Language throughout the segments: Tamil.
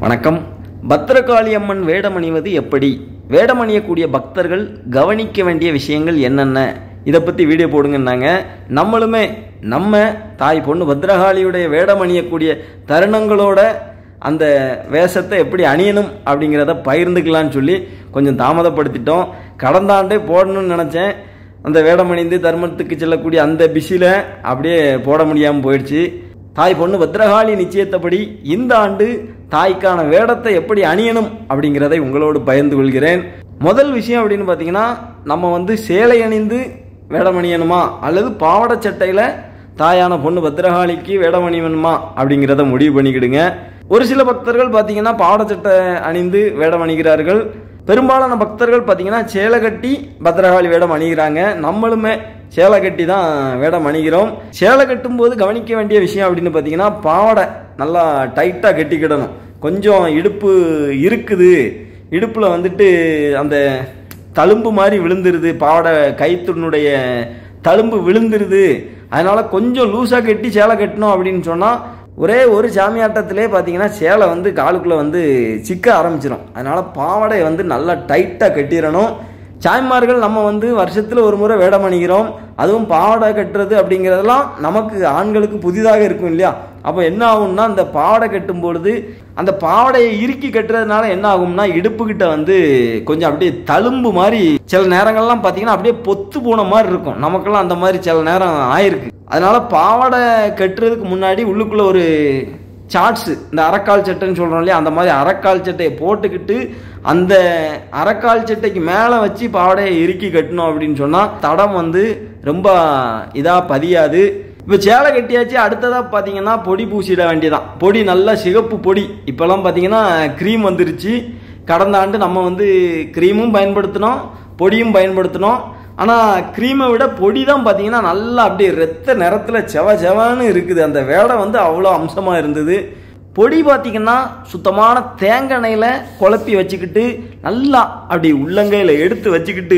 வணக்கம். பத்ரகாளி அம்மன் வேடம் அணிவது எப்படி, வேடம் அணியக்கூடிய பக்தர்கள் கவனிக்க வேண்டிய விஷயங்கள் என்னென்ன, இதை பற்றி வீடியோ போடுங்கன்னாங்க. நம்மளுமே நம்ம தாய் பொண்ணு பத்ரகாளியுடைய வேடம் அணியக்கூடிய தருணங்களோட அந்த வேஷத்தை எப்படி அணியணும் அப்படிங்கிறத பகிர்ந்துக்கலான்னு சொல்லி கொஞ்சம் தாமதப்படுத்திட்டோம். கடந்த ஆண்டே போடணும்னு நினச்சேன். அந்த வேடம் அணிந்து தர்மத்துக்கு செல்லக்கூடிய அந்த பிஸியில் அப்படியே போட முடியாமல் போயிடுச்சு. தாய் பொண்ணு பத்ரகாளி நிச்சயத்தபடி இந்த ஆண்டு தாய்க்கான வேடத்தை எப்படி அணியணும் அப்படிங்கிறதை உங்களோடு பகிர்ந்து கொள்கிறேன். முதல் விஷயம் அப்படின்னு பார்த்தீங்கன்னா, நம்ம சேலை அணிந்து வேடம் அணியணுமா அல்லது பாவாடை சட்டையில் தாயான பொண்ணு பத்ரகாளிக்கு வேடம் அணியணுமா அப்படிங்கிறத முடிவு பண்ணிக்கிடுங்க. ஒரு சில பக்தர்கள் பார்த்தீங்கன்னா பாவாடை சட்டை அணிந்து வேடம் அணிகிறார்கள். பெரும்பாலான பக்தர்கள் பார்த்தீங்கன்னா சேலை கட்டி பத்ரகாளி வேடம் அணிகிறாங்க. நம்மளுமே சேலை கட்டி தான் வேடம் அணிகிறோம். சேலை கட்டும்போது கவனிக்க வேண்டிய விஷயம் அப்படின்னு பார்த்தீங்கன்னா, பாவாடை நல்லா டைட்டாக கட்டிக்கிடணும். கொஞ்சம் இடுப்பு இருக்குது, இடுப்பில் அந்த தழும்பு மாதிரி விழுந்துருது, பாவாடை கைத்துனுடைய தழும்பு விழுந்துருது, அதனால் கொஞ்சம் லூஸாக கட்டி சேலை கட்டணும் அப்படின்னு சொன்னால் ஒரே ஒரு சாமியாட்டத்திலே பார்த்தீங்கன்னா சேலை காலுக்குள்ளே சிக்க ஆரம்பிச்சிடும். அதனால் பாவாடை நல்லா டைட்டாக கட்டிடணும். சாய்மார்கள் நம்ம வருஷத்தில் ஒரு முறை வேடம் அணிகிறோம். அதுவும் பாவாடை கட்டுறது அப்படிங்கிறதெல்லாம் நமக்கு ஆண்களுக்கு புதிதாக இருக்கும் இல்லையா? அப்போ என்ன ஆகும்னா, அந்த பாவாடை கட்டும் பொழுது அந்த பாவாடையை இறுக்கி கட்டுறதுனால என்ன ஆகும்னா, இடுப்புக்கிட்ட கொஞ்சம் அப்படியே தழும்பு மாதிரி சில நேரங்கள்லாம் பார்த்தீங்கன்னா அப்படியே பொத்து போன மாதிரி இருக்கும். நமக்கெல்லாம் அந்த மாதிரி சில நேரம் ஆயிருக்கு. அதனால பாவாடை கட்டுறதுக்கு முன்னாடி உள்ளுக்குள்ள ஒரு சாட்ஸு, இந்த அரைக்கால் சட்டைன்னு சொல்கிறோம் இல்லையா, அந்த மாதிரி அரைக்கால் சட்டையை போட்டுக்கிட்டு அந்த அரைக்கால் சட்டைக்கு மேலே வச்சு பாவாடையை இறுக்கி கட்டணும் அப்படின்னு சொன்னால் தடம் ரொம்ப இதாக பதியாது. இப்போ சேலை கட்டியாச்சு, அடுத்ததாக பார்த்தீங்கன்னா பொடி பூசிட வேண்டியதான். பொடி நல்லா சிகப்பு பொடி. இப்போல்லாம் பார்த்தீங்கன்னா க்ரீம் வந்துருச்சு. கடந்த ஆண்டு நம்ம க்ரீமும் பயன்படுத்தினோம், பொடியும் பயன்படுத்தினோம். ஆனால் க்ரீமை விட பொடி தான் பார்த்தீங்கன்னா நல்லா அப்படியே ரத்த நிறத்தில் செவன்னு இருக்குது. அந்த வேடை அவ்வளோ அம்சமாக இருந்தது. பொடி பார்த்தீங்கன்னா சுத்தமான தேங்காய் எண்ணெயில் குழப்பி வச்சுக்கிட்டு நல்லா அப்படி உள்ளங்கையில் எடுத்து வச்சுக்கிட்டு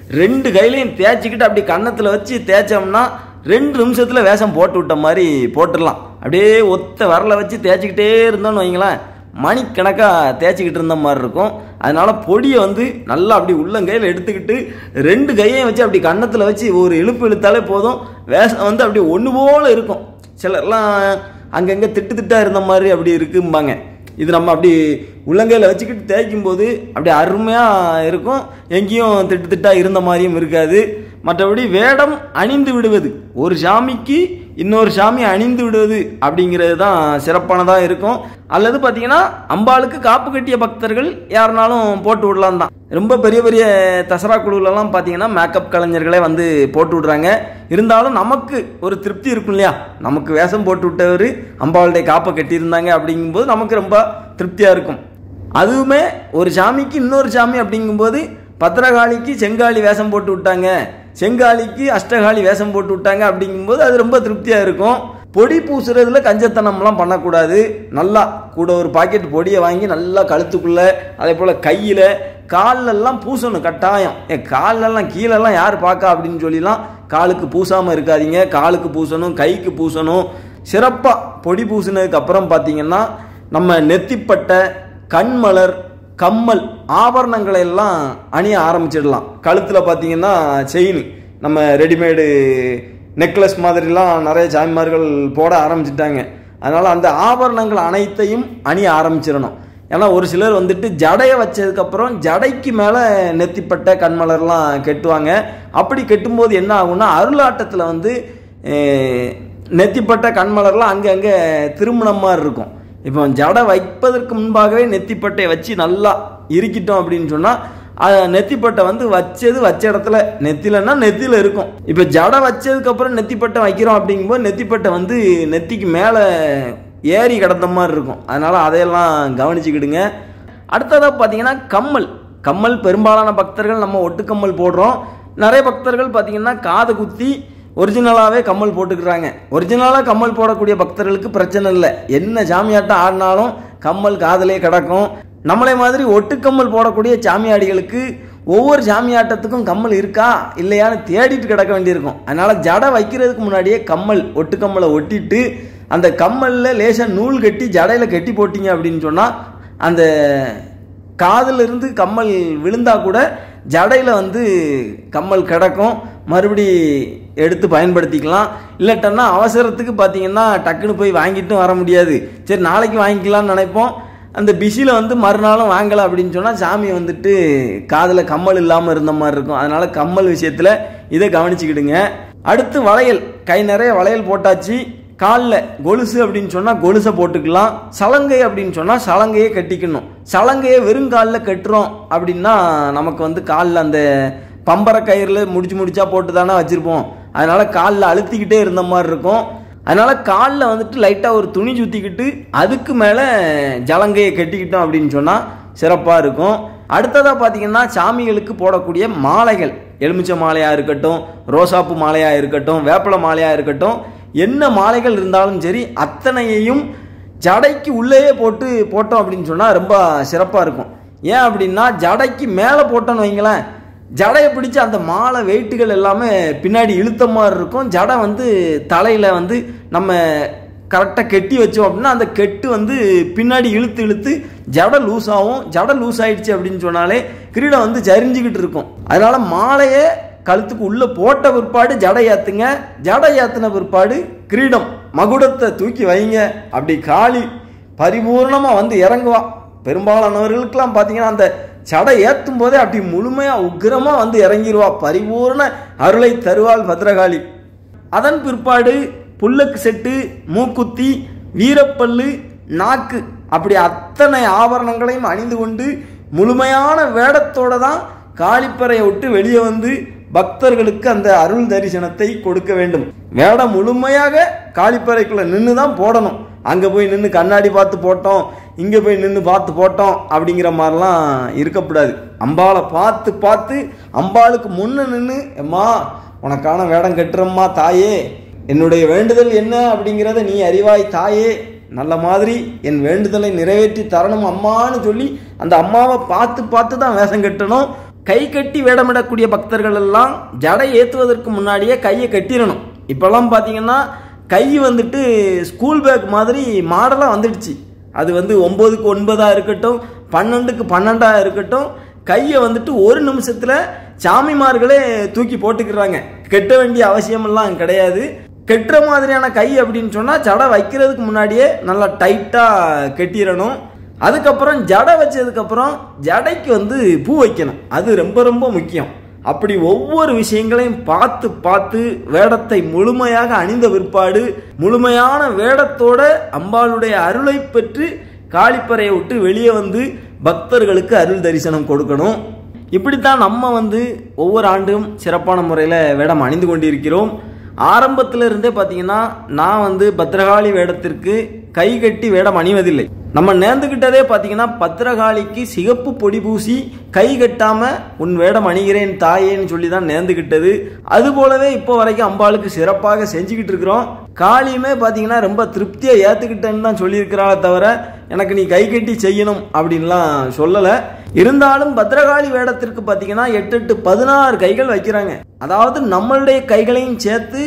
2 கையிலையும் தேய்ச்சிக்கிட்டு அப்படி கன்னத்தில் வச்சு தேய்ச்சோம்னா 2 நிமிஷத்தில் வேஷம் போட்டு விட்ட மாதிரி போட்டுடலாம். அப்படியே ஒத்த வரலை வச்சு தேய்ச்சிக்கிட்டே இருந்தோன்னு வைங்களேன், மணிக்கணக்காக தேய்ச்சிக்கிட்டு இருந்த மாதிரி இருக்கும். அதனால பொடியை நல்லா அப்படி உள்ளங்கையில் எடுத்துக்கிட்டு 2 கையையும் வச்சு அப்படி கன்னத்தில் வச்சு ஒரு இழுப்பு இழுத்தாலே போதும், வேஷம் அப்படி ஒன்று போல் இருக்கும். சிலர்லாம் அங்கங்கே திட்டாக இருந்த மாதிரி அப்படி இருக்கும்பாங்க. இது நம்ம அப்படி உள்ளங்கையில் வச்சுக்கிட்டு தேய்க்கும் போது அப்படி அருமையாக இருக்கும். எங்கேயும் திட்டாக இருந்த மாதிரியும் இருக்காது. மற்றபடி வேடம் அணிந்து விடுவது, ஒரு சாமிக்கு இன்னொரு சாமி அணிந்து விடுவது அப்படிங்கிறது தான் சிறப்பானதாக இருக்கும். அல்லது பார்த்தீங்கன்னா அம்பாளுக்கு காப்பு கட்டிய பக்தர்கள் யாருனாலும் போட்டு விடலாம் தான். ரொம்ப பெரிய பெரிய தசரா குழுவிலலாம் பார்த்தீங்கன்னா மேக்கப் கலைஞர்களே போட்டு விடுறாங்க. இருந்தாலும் நமக்கு ஒரு திருப்தி இருக்கும் இல்லையா, நமக்கு வேஷம் போட்டு விட்டவர் அம்பாளுடைய காப்பை கட்டியிருந்தாங்க அப்படிங்கும்போது நமக்கு ரொம்ப திருப்தியாக இருக்கும். அதுவுமே ஒரு சாமிக்கு இன்னொரு சாமி அப்படிங்கும்போது பத்ரகாளிக்கு செங்காளி வேஷம் போட்டு விட்டாங்க, செங்காளிக்கு அஷ்டகாளி வேஷம் போட்டு விட்டாங்க அப்படிங்கும்போது அது ரொம்ப திருப்தியாக இருக்கும். பொடி பூசுறதுல கஞ்சத்தனம்லாம் பண்ணக்கூடாது. நல்லா கூட ஒரு பாக்கெட் பொடியை வாங்கி நல்லா கழுத்துக்குள்ளே, அதே போல் கையில், காலெல்லாம் பூசணும் கட்டாயம். காலெல்லாம் கீழெல்லாம் யார் பார்க்கா அப்படின்னு சொல்லிலாம் காலுக்கு பூசாமல் இருக்காதீங்க. காலுக்கு பூசணும், கைக்கு பூசணும். சிறப்பாக பொடி பூசினதுக்கு அப்புறம் பார்த்தீங்கன்னா நம்ம நெத்திப்பட்டை, கண்மலர், கம்மல், ஆபரணங்களை எல்லாம் அணிய ஆரம்பிச்சிடலாம். கழுத்தில் பார்த்தீங்கன்னா செயின், நம்ம ரெடிமேடு நெக்லஸ் மாதிரிலாம் நிறைய சாமிமார்கள் போட ஆரம்பிச்சிட்டாங்க. அதனால் அந்த ஆபரணங்கள் அனைத்தையும் அணிய ஆரம்பிச்சிடணும். ஏன்னா ஒரு சிலர் ஜடையை வச்சதுக்கப்புறம் ஜடைக்கு மேலே நெத்திப்பட்ட கண்மலர்லாம் கெட்டுவாங்க. அப்படி கெட்டும்போது என்ன ஆகும்னா, அருளாட்டத்தில் நெத்திப்பட்ட கண்மலர்லாம் அங்கே திரும்பின மாதிரி இருக்கும். இப்போ ஜடை வைப்பதற்கு முன்பாகவே நெத்திப்பட்டையை வச்சு நல்லா இறுக்கிட்டோம் அப்படின்னு சொன்னால் நெத்திப்பட்டை வச்ச இடத்துல நெத்திலன்னா நெத்தியில் இருக்கும். இப்போ ஜடை வச்சதுக்கப்புறம் நெத்திப்பட்டை வைக்கிறோம் அப்படிங்கும்போது நெத்திப்பட்டை நெத்திக்கு மேலே ஏறி கிடந்த மாதிரி இருக்கும். அதனால் அதையெல்லாம் கவனிச்சுக்கிடுங்க. அடுத்ததாக பார்த்தீங்கன்னா கம்மல் பெரும்பாலான பக்தர்கள் நம்ம ஒட்டுக்கம்மல் போடுறோம். நிறைய பக்தர்கள் பார்த்தீங்கன்னா காது குத்தி ஒரிஜினலாகவே கம்மல் போட்டுக்கிறாங்க. ஒரிஜினலாக கம்மல் போடக்கூடிய பக்தர்களுக்கு பிரச்சனை இல்லை, என்ன சாமியாட்டம் ஆடினாலும் கம்மல் காதலே கிடக்கும். நம்மளே மாதிரி ஒட்டுக்கம்மல் போடக்கூடிய சாமியாடிகளுக்கு ஒவ்வொரு சாமியாட்டத்துக்கும் கம்மல் இருக்கா இல்லையான்னு தேடிட்டு கிடக்க வேண்டியிருக்கும். அதனால் ஜடை வைக்கிறதுக்கு முன்னாடியே ஒட்டுக்கம்மலை ஒட்டிட்டு அந்த கம்மலில் லேசாக நூல் கட்டி ஜடையில் கட்டி போட்டிங்க அப்படின்னு சொன்னால் அந்த காதிலிருந்து கம்மல் விழுந்தா கூட ஜடையில் வந்து கம்மல் கிடக்கும், மறுபடி எடுத்து பயன்படுத்திக்கலாம். இல்லட்டன்னா அவசரத்துக்கு பார்த்தீங்கன்னா டக்குன்னு போய் வாங்கிட்டும் வர முடியாது. சரி நாளைக்கு வாங்கிக்கலாம்னு நினைப்போம், அந்த பிஸியில் வந்து மறுநாளும் வாங்கலை அப்படின்னு சொன்னால் சாமி வந்துட்டு காதில் கம்மல் இல்லாமல் இருந்த மாதிரி இருக்கும். அதனால் கம்மல் விஷயத்தில் இதை கவனிச்சுக்கிடுங்க. அடுத்து வளையல், கை நிறைய வளையல் போட்டாச்சு. காலில் கொலுசு அப்படின்னு சொன்னால் கொலுசை போட்டுக்கலாம். சலங்கை அப்படின்னு சொன்னால் சலங்கையை கட்டிக்கணும். சலங்கையை வெறுங்காலில் கட்டுறோம் அப்படின்னா நமக்கு வந்து காலில் அந்த பம்பரை கயிறில் முடிச்சா போட்டு தானே வச்சுருப்போம். அதனால் காலில் அழுத்திக்கிட்டே இருந்த மாதிரி இருக்கும். அதனால் காலில் வந்துட்டு லைட்டாக ஒரு துணி சுற்றிக்கிட்டு அதுக்கு மேலே ஜலங்கையை கட்டிக்கிட்டோம் அப்படின்னு சொன்னால் சிறப்பாக இருக்கும். அடுத்ததாக பார்த்தீங்கன்னா சாமிகளுக்கு போடக்கூடிய மாலைகள், எலுமிச்சை மாலையாக இருக்கட்டும், ரோசாப்பூ மாலையாக இருக்கட்டும், வேப்பலை மாலையாக இருக்கட்டும், என்ன மாலைகள் இருந்தாலும் சரி அத்தனையையும் ஜடைக்கு உள்ளேயே போட்டோம் அப்படின்னு சொன்னால் ரொம்ப சிறப்பாக இருக்கும். ஏன் அப்படின்னா ஜடைக்கு மேலே போட்டோன்னு வைங்களேன், ஜடையை பிடிச்சி அந்த மாலை வெயிட்டுகள் எல்லாமே பின்னாடி இழுத்த மாதிரி இருக்கும். ஜடை வந்து தலையில் வந்து நம்ம கரெக்டாக கெட்டி வச்சோம் அப்படின்னா அந்த கெட்டு வந்து பின்னாடி இழுத்து ஜடை லூஸ் ஆகும். ஜடை லூஸ் ஆயிடுச்சு அப்படின்னு சொன்னாலே கிரீடம் வந்து சரிஞ்சுக்கிட்டு இருக்கும். அதனால மாலையை கழுத்துக்கு உள்ளே போட்ட பிற்பாடு ஜடை ஏற்றுங்க. ஜடை ஏற்றின பிற்பாடு கிரீடம் மகுடத்தை தூக்கி வைங்க. அப்படி காளி பரிபூர்ணமாக வந்து இறங்குவா. பெரும்பாலானவர்களுக்கெல்லாம் பார்த்தீங்கன்னா அந்த ஜடை ஏற்றும் போதே அப்படி முழுமையாக உக்கிரமாக வந்து இறங்கிடுவா. பரிபூர்ண அருளை தருவாள் பத்ரகாளி. அதன் பிற்பாடு புல்லக்கு செட்டு, மூக்குத்தி, வீரப்பல்லு, நாக்கு, அப்படி அத்தனை ஆபரணங்களையும் அணிந்து கொண்டு முழுமையான வேடத்தோடு தான் காளிப்பறையை விட்டு வெளியே வந்து பக்தர்களுக்கு அந்த அருள் தரிசனத்தை கொடுக்க வேண்டும். வேடம் முழுமையாக காளிப்பறைக்குள்ள நின்று தான் போடணும். அங்கே போய் நின்று கண்ணாடி பார்த்து போட்டோம், இங்கே போய் நின்று பார்த்து போட்டோம் அப்படிங்கிற மாதிரிலாம் இருக்கக்கூடாது. அம்பாளை பார்த்து அம்பாளுக்கு முன்ன நின்று, அம்மா உனக்கான வேடம் கட்டுறம்மா தாயே, என்னுடைய வேண்டுதல் என்ன அப்படிங்கிறத நீ அறிவாய் தாயே, நல்ல மாதிரி என் வேண்டுதலை நிறைவேற்றி தரணும் அம்மான்னு சொல்லி அந்த அம்மாவை பார்த்து தான் வேஷம் கட்டணும். கை கட்டி வேடமிடக்கூடிய பக்தர்கள் எல்லாம் ஜடை ஏற்றுவதற்கு முன்னாடியே கையை கட்டிடணும். இப்போல்லாம் பார்த்தீங்கன்னா கை வந்துட்டு ஸ்கூல் பேக் மாதிரி மாடலாக வந்துடுச்சு. அது வந்து 9க்கு 9 இருக்கட்டும், 12க்கு 12 இருக்கட்டும், கையை வந்துட்டு ஒரு நிமிஷத்தில் சாமிமார்களே தூக்கி போட்டுக்கிறாங்க. கெட்ட வேண்டிய அவசியமெல்லாம் கிடையாது. கெட்டுற மாதிரியான கை அப்படின்னு சொன்னால் ஜடை வைக்கிறதுக்கு முன்னாடியே நல்லா டைட்டாக கெட்டிடணும். அதுக்கப்புறம் ஜடை வச்சதுக்கப்புறம் ஜடைக்கு வந்து பூ வைக்கணும். அது ரொம்ப ரொம்ப முக்கியம். அப்படி ஒவ்வொரு விஷயங்களையும் பார்த்து வேடத்தை முழுமையாக அணிந்த பிற்பாடு முழுமையான வேடத்தோட அம்பாளுடைய அருளை பெற்று காளிப்பறையை விட்டு வெளியே வந்து பக்தர்களுக்கு அருள் தரிசனம் கொடுக்கணும். இப்படித்தான் நம்ம வந்து ஒவ்வொரு ஆண்டும் சிறப்பான முறையில் வேடம் அணிந்து கொண்டிருக்கிறோம். ஆரம்பத்தில் இருந்தே பார்த்தீங்கன்னா நான் வந்து பத்ரகாளி வேடத்திற்கு கை கட்டி வேடம் அணிவதில்லை. நம்ம நேர்ந்துக்கிட்டதே பார்த்தீங்கன்னா பத்ரகாளிக்கு சிகப்பு பொடி பூசி கை கட்டாம உன் வேடம் அணிகிறேன் தாயேன்னு சொல்லி தான் நேர்ந்துக்கிட்டது. அது போலவே இப்போ வரைக்கும் அம்பாளுக்கு சிறப்பாக செஞ்சுக்கிட்டு இருக்கிறோம். காளியுமே பார்த்தீங்கன்னா ரொம்ப திருப்தியாக ஏற்றுக்கிட்டேன்னு தான் சொல்லியிருக்கிறாளே தவிர எனக்கு நீ கை கட்டி செய்யணும் அப்படின்லாம் சொல்லலை. இருந்தாலும் பத்ரகாளி வேடத்திற்கு பார்த்தீங்கன்னா 8 16 கைகள் வைக்கிறாங்க. அதாவது நம்மளுடைய கைகளையும் சேர்த்து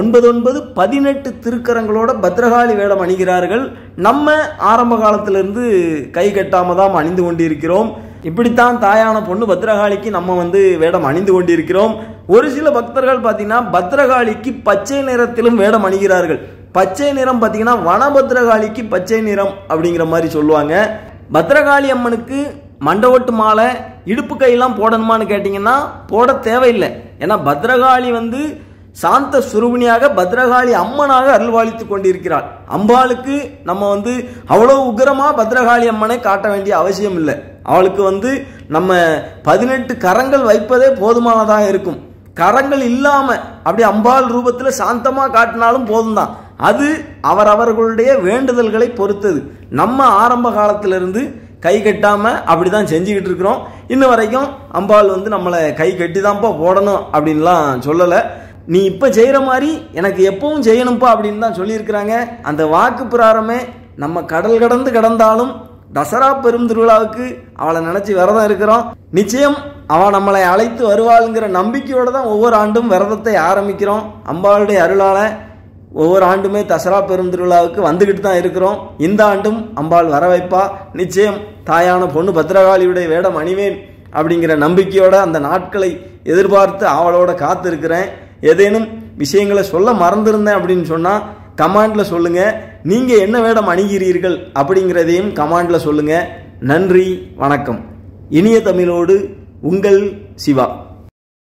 9 18 திருக்கரங்களோட பத்ரகாளி வேடம் அணிகிறார்கள். நம்ம ஆரம்ப காலத்திலிருந்து கை கட்டாம தான் அணிந்து கொண்டிருக்கிறோம். இப்படித்தான் தாயான பொண்ணு பத்ரகாளிக்கு நம்ம வந்து வேடம் அணிந்து கொண்டிருக்கிறோம். ஒரு சில பக்தர்கள் பார்த்தீங்கன்னா பத்ரகாளிக்கு பச்சை நிறத்திலும் வேடம் அணிகிறார்கள். பச்சை நிறம் பார்த்தீங்கன்னா வனபத்ரகாளிக்கு பச்சை நிறம் அப்படிங்கிற மாதிரி சொல்லுவாங்க. பத்ரகாளி அம்மனுக்கு மண்டவட்டு மாலை, இடுப்பு கையெல்லாம் போடணுமான்னு கேட்டிங்கன்னா போட தேவையில்லை. ஏன்னா பத்ரகாளி வந்து சாந்த சுரூபிணியாக பத்ரகாளி அம்மனாக அருள்வாளித்து கொண்டிருக்கிறாள். அம்பாளுக்கு நம்ம வந்து அவ்வளோ உக்கிரமாக பத்ரகாளி அம்மனை காட்ட வேண்டிய அவசியம் இல்லை. அவளுக்கு வந்து நம்ம 18 கரங்கள் வைப்பதே போதுமானதாக இருக்கும். கரங்கள் இல்லாமல் அப்படி அம்பாள் ரூபத்தில் சாந்தமாக காட்டினாலும் போதும் தான். அது அவரவர்களுடைய வேண்டுதல்களை பொறுத்தது. நம்ம ஆரம்ப காலத்திலிருந்து கை கட்டாமல் அப்படி தான் செஞ்சுக்கிட்டு இருக்கிறோம். இன்னும் வரைக்கும் அம்பாள் வந்து நம்மளை கை கட்டி தான்ப்பா போடணும் அப்படின்லாம் சொல்லலை. நீ இப்போ செய்கிற மாதிரி எனக்கு எப்பவும் செய்யணும்ப்பா அப்படின்னு தான் சொல்லியிருக்கிறாங்க. அந்த வாக்கு பிரகாரமே நம்ம கடல் கடந்து கடந்தாலும் தசரா பெரும் திருவிழாவுக்கு அவளை நினச்சி விரதம் இருக்கிறோம். நிச்சயம் அவள் நம்மளை அழைத்து வருவாளுங்கிற நம்பிக்கையோடு தான் ஒவ்வொரு ஆண்டும் விரதத்தை ஆரம்பிக்கிறோம். அம்பாளுடைய அருளால் ஒவ்வொரு ஆண்டுமே தசரா பெருந்திருவிழாவுக்கு வந்துக்கிட்டு தான் இருக்கிறோம். இந்த ஆண்டும் அம்பாள் வர வைப்பா. நிச்சயம் தாயான பொண்ணு பத்திரகாளியுடைய வேடம் அணிவேன் அப்படிங்கிற நம்பிக்கையோட அந்த நாட்களை எதிர்பார்த்து ஆவலோட காத்து இருக்கிறேன். ஏதேனும் விஷயங்களை சொல்ல மறந்துருந்தேன் அப்படின்னு சொன்னால் கமாண்டில் சொல்லுங்கள். நீங்கள் என்ன வேடம் அணிகிறீர்கள் அப்படிங்கிறதையும் கமாண்டில் சொல்லுங்கள். நன்றி, வணக்கம். இனிய தமிழோடு உங்கள் சிவா.